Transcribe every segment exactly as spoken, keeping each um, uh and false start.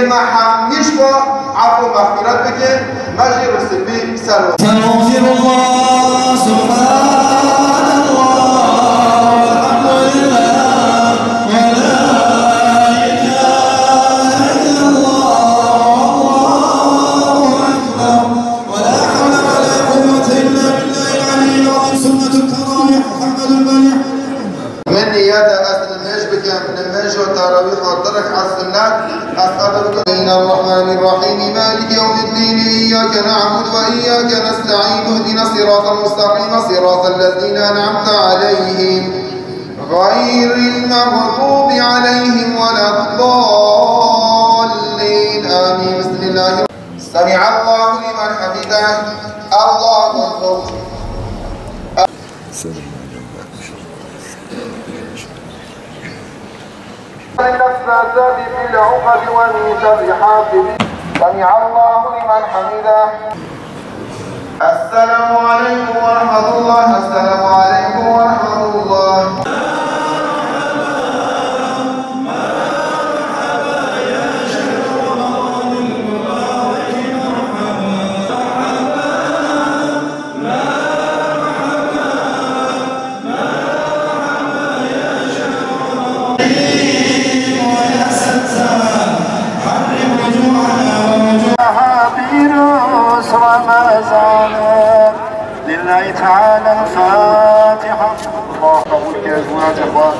ما حمیش با عفو و مغفرت بکن مجی رسلی سر استغفر الله سبحان الله والحمد لله ولا إله إلا الله والله أكبر ولا حول ولا قوة إلا بالله العلي العظيم. سنة التراويح محمد البليغ من نيادة أسل الميش بكم من الميش والتراويح والترك على السنات أسألك بين الرحمن الرحيم مالك يوم الدين إياك نعبد وإياك نستعين اهدنا الصراط المستقيم صراط الذين أنعمت عليهم غير المغضوب عليهم ولا الضالين آمين. بسم الله. سمع الله لمن حمده. الله أكبر. النفاثات في العقد ومن شر حاسد. سمع الله لمن حمده. السلام عليكم ورحمة الله. السلام عليكم ورحمة الله. رمضان لله تعالى الفاتحة. الله قبول كرزونات إخوان.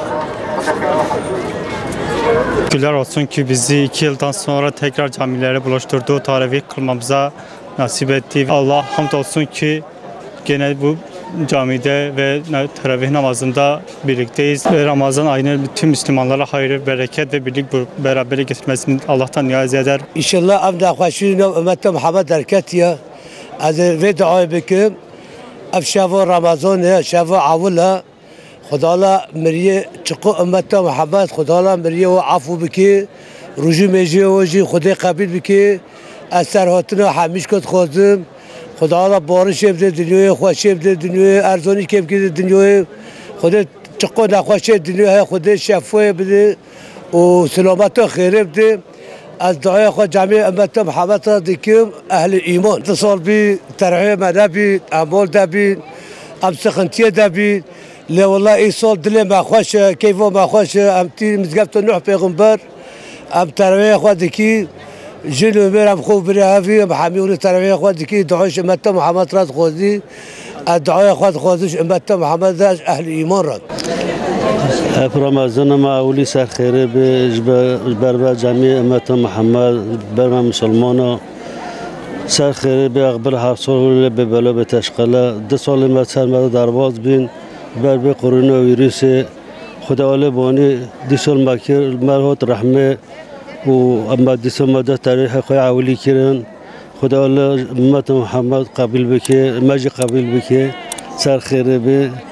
Şükürler olsun ki bizi iki yıldan sonra tekrar camilere buluşturduğu, taravih kılmamıza nasip etti. Allah hamdolsun ki gene bu camide ve teravih namazında birlikteyiz. Ve Ramazan ayını bütün Müslümanlara hayır, bereket ve birlik beraber getirmesini Allah'tan niyaz eder. İnşallah amda khoşin ümmete Muhammed derketiye. از ودعای بکم اف شوا رمضان شوا عوله خدا لا مریه چقو امت محمد خدا لا مریه و عفو بکی رجوع میجی و جی خدا قبول بکی از سرهاتنا همیش کد خودم خدا لا بارش بده دنیای خوش بده دنیای ارزانی که بده دنیای خدا چقو نخوشه دنیای خدا شفای بده و سلامت و خیر بده. از دعای خود جمعی امت محمد را دکیم اهل ایمان اتصال بی ترحیه مده بی اعمال ده بی ام سخنتیه ده بی لی والله ای سال دل ما خوش کیفو ما خوش ام تی مزگفت نوح پیغمبر ام ترحیه خود دکی جن و میر ام خوب بری هفی ام حمیون ترحیه خود دکی دعایش امت محمد را خودی دعای خود خودش امت محمد داشت اهل ایمان را. اف رمضان ما اولی سر خیره به بربر جمعی امت محمد برم مسلمانا سر خیره به اقبل هفت سال به بلا به تشقله دو سال ما سر ما درواز بین بر به قرون ویروس خدا علی بانی دو سال مکر مرهات رحمه و اما دو سال مده تاریخ خوی اولی کردن خدا علی امت محمد قبول بکه مجی قبول بکه سر خیره به